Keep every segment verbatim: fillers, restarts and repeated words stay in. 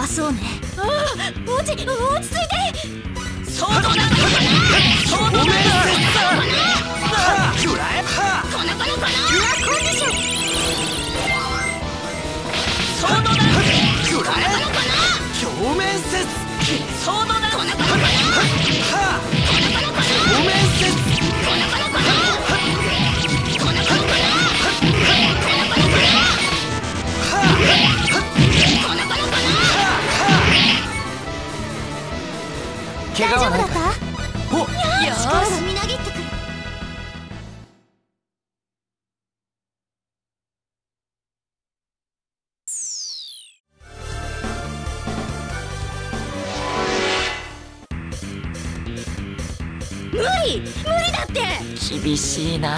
そうね。ああ、落ち落ち着いて。 そうだな。そうだな。くらえ。このこのこの。キュアコンディション。そうだな。くらえ。表面接。そうだな。このこのこの。表面接。このこのこの。このこのこの。怪我はないか。お、よし。力がみなぎってくる。無理、無理だって。厳しいな。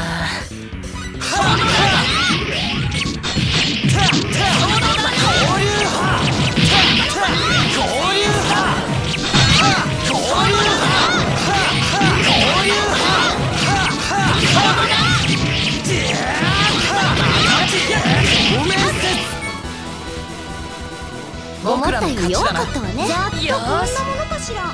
思ったより弱かったわね。やっとこんなものかしら。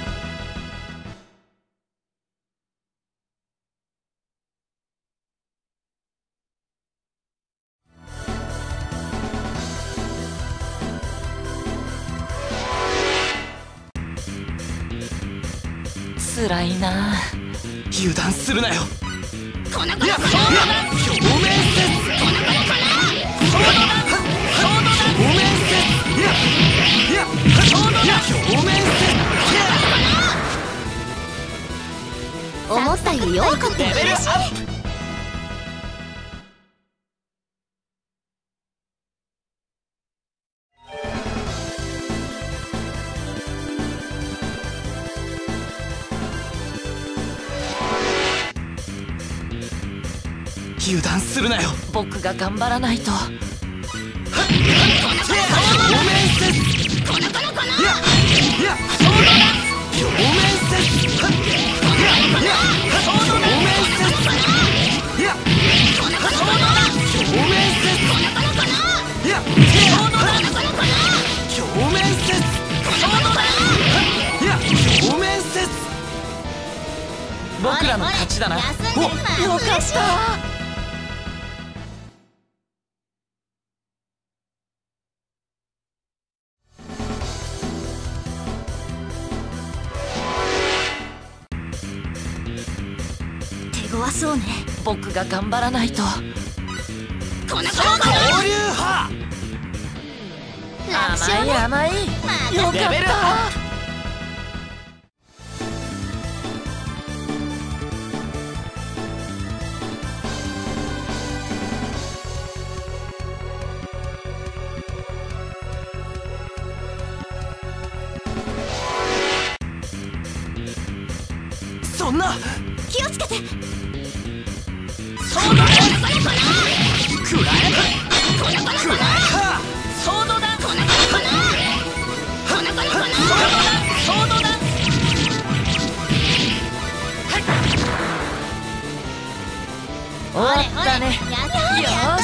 つらいな。油断するなよ。このこのこの。表面接。このこのこの。そうだな。そうだな。表面接。いやいや。そうだな。表面接。思ったより弱かった。レベルアップ。油断するなよ。僕が頑張らないと。表面接。このこのこの。いやいや。そうだな。表面接。いやいや。そうだな。表面接。いやこのこのこの。表面接。このこのこの。いやそうだな。このこのこの。表面接。このこのこの。いや表面接。僕らの勝ちだな。お、よかった。弱そうね。僕が頑張らないと。この交流派。甘い甘い。よかった。そんな。気をつけて。そうだね。くらえ。このこのこの。ソードだ。このこのこの。このこのこの。ソードだ。ソードだ。終わったね。よし。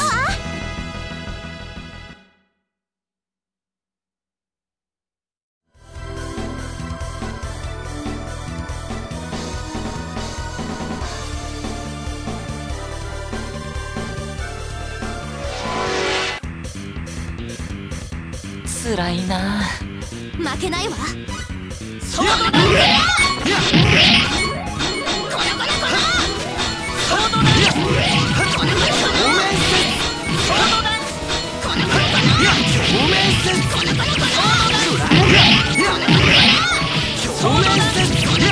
つらいな。負けないわ。そうだな。このこのこの。そうだな。このこのこの。そうだな。このこのこの。表面接。このこのこの。そうだな。表面接。このこのこの。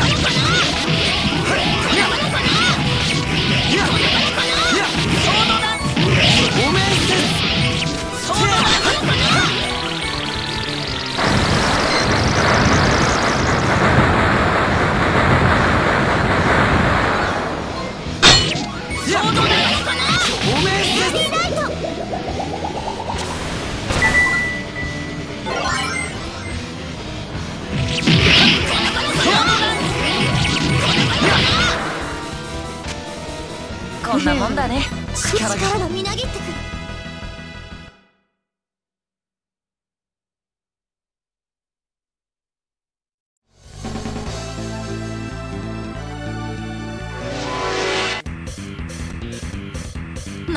こんなもんだね。力がみなぎってくる。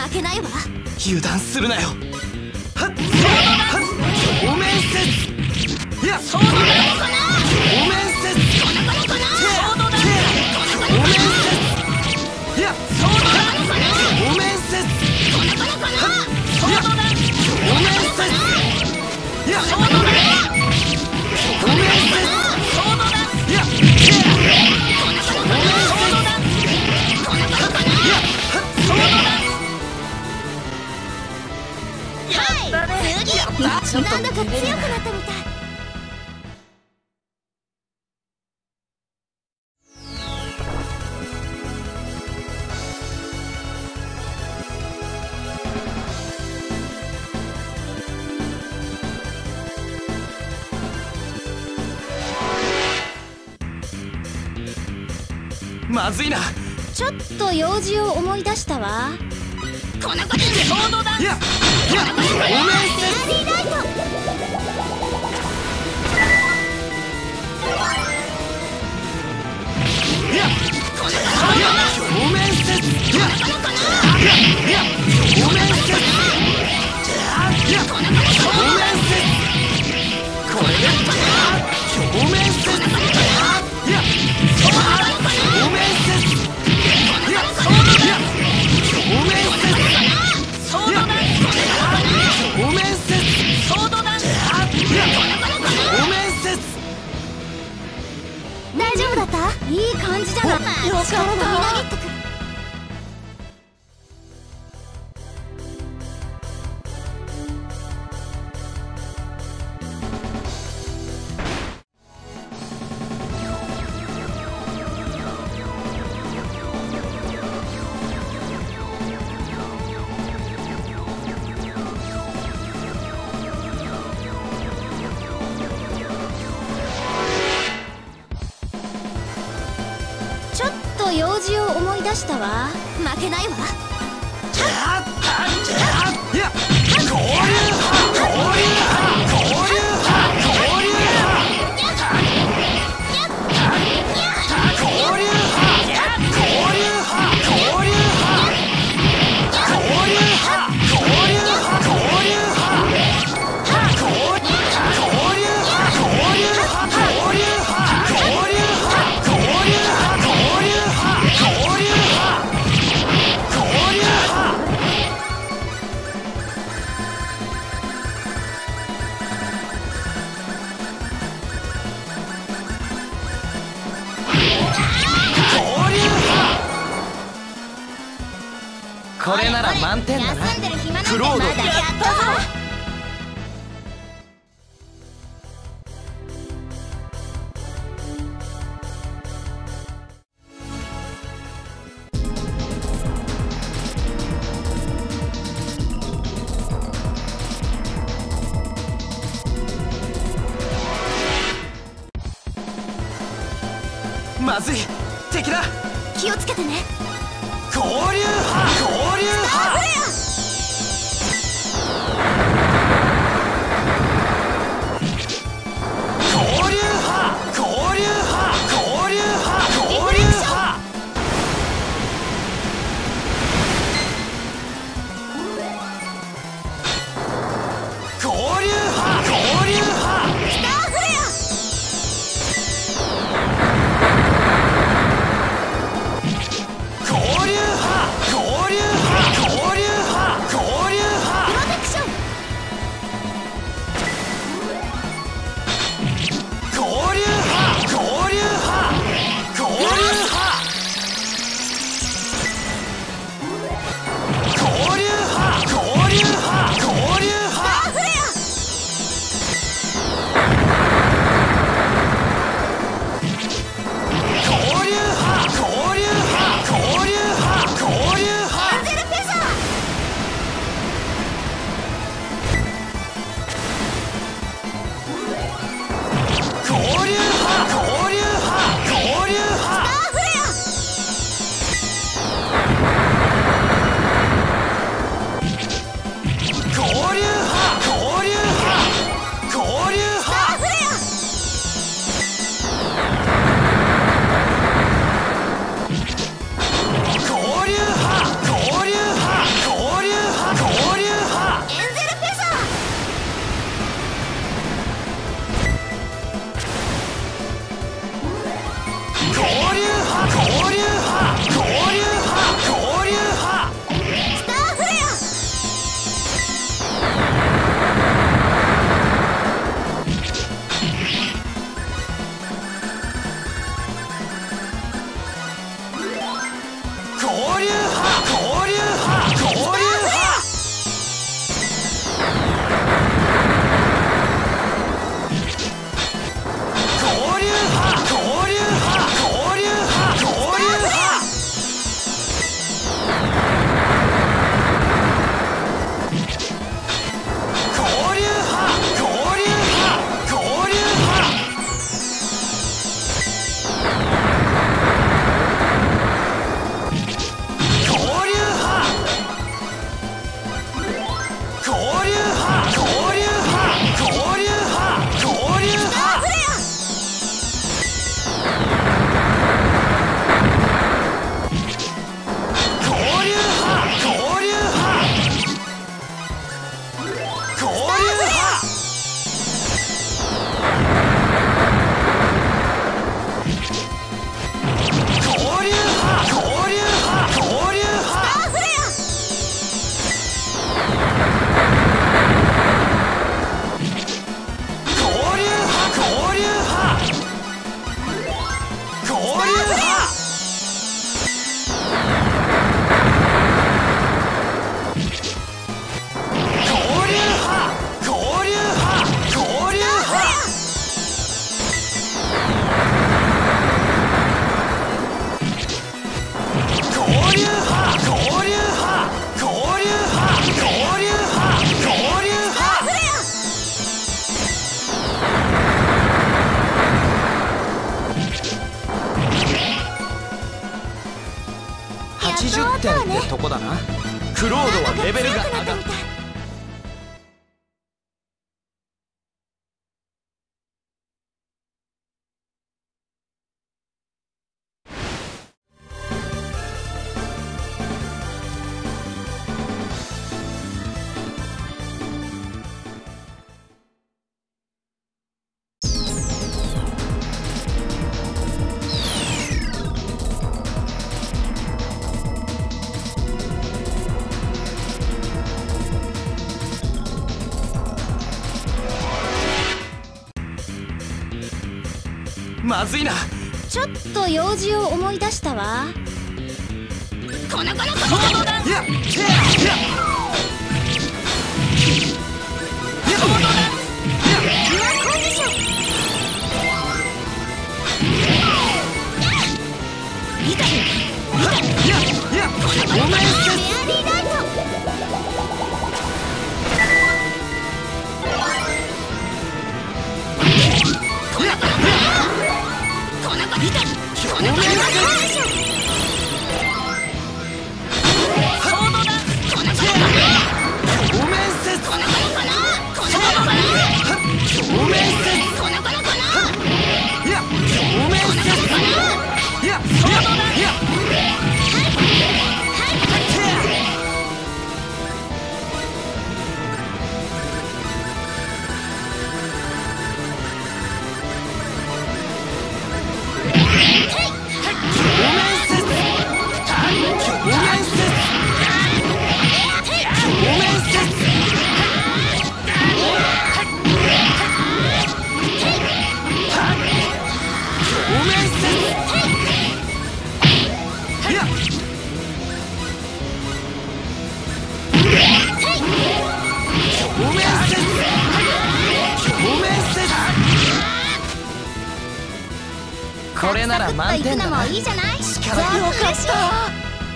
負けないわ。 油断するなよ。はっはっ表面接。いやそうだ表面接。このこのこのそうだ表面接。いやそうだ表面接。このこのこのそうだ表面接。いやそうだ表面接。そうだいやこのこのこのそうだこのこのこのいやそうだ次やったちょっとなんだか強くなったみたい。まずいな。 ちょっと用事を思い出したわ。この子で衝動だ。いやいやおめえフェアリーライト。いやこの子いやおめえフェいやこの子のいやいやおめえフェいやこの子のおめえフェこれでおめえフェいやおめえフェいやそうだいやおめえフェそうだおめえフェそうだいやおめえフェ大丈夫だった？いい感じじゃない。よかった。みなぎってくる。用事を思い出したわ。負けないわ。じゃあじゃあいや交流派交流派交流派交流派交流派交流派交流派交流派交流派交流派交流派交流派交流派交流これなら満点だな。クロードやったぞ。まずい敵だ。気をつけてね。交流派交流派交流派交流派交流派交流派交流派交流派スターフレア交流派交流派はちじゅってんってとこだな。クロードはレベルが上がった。まずいな。 ちょっと用事を思い出したわ。この子の子供だ。いや、いや、いや、いや、コンディション。いた、いや、いや、お前メアリーライト。これなら満点だな。いいじゃない。力よかった。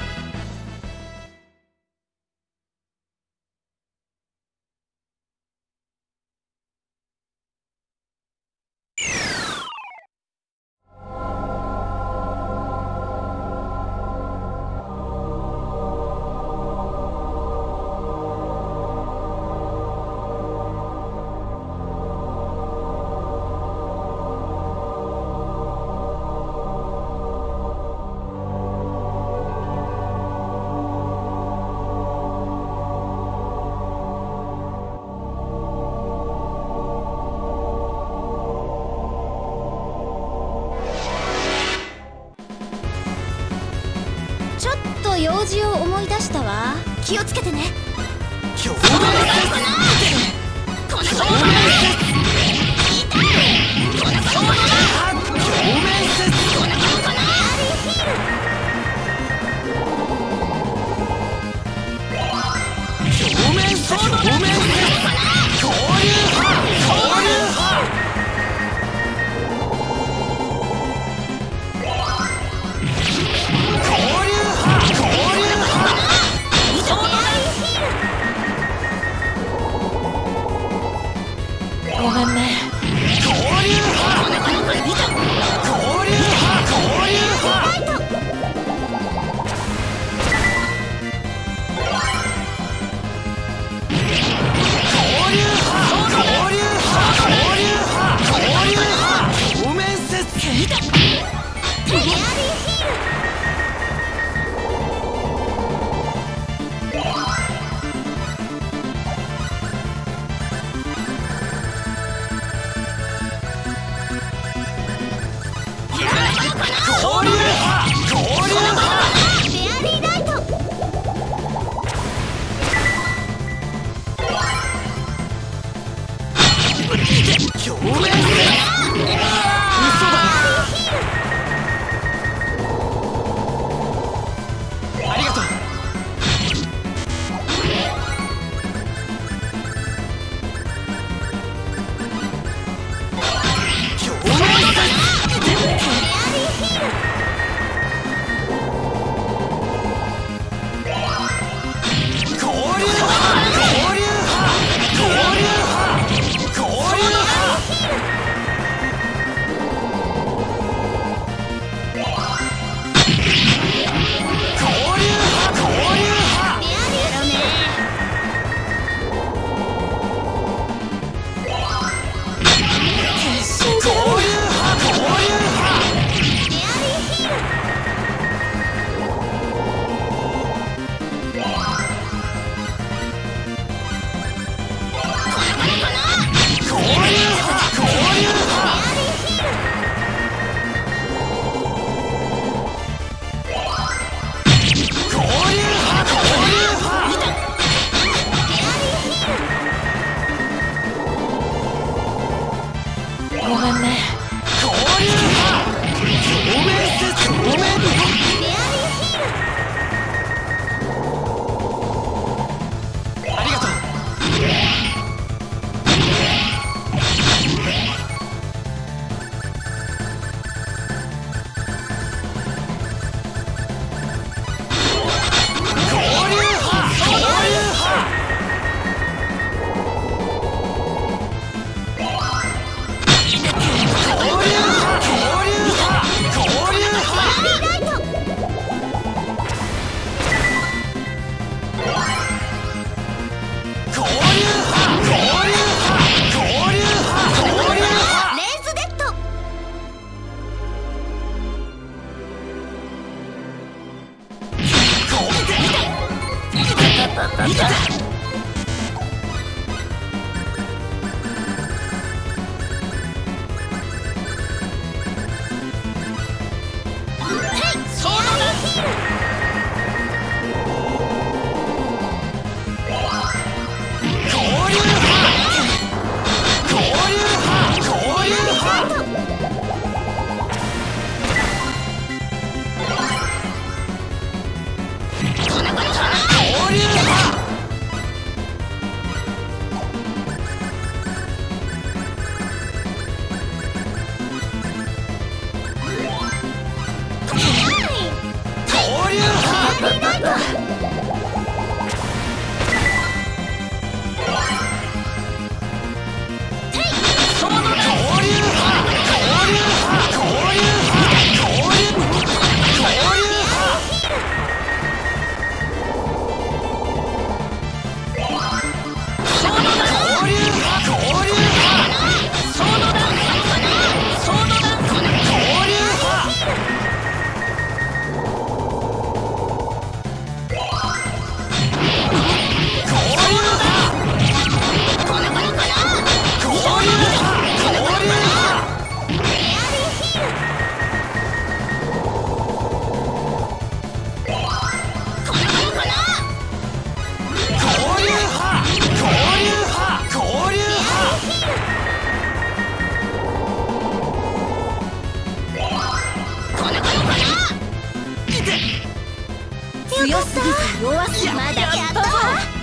用事を思い出したわ。気をつけてね。今日はこの子の強すぎず弱すぎずまだやったわ。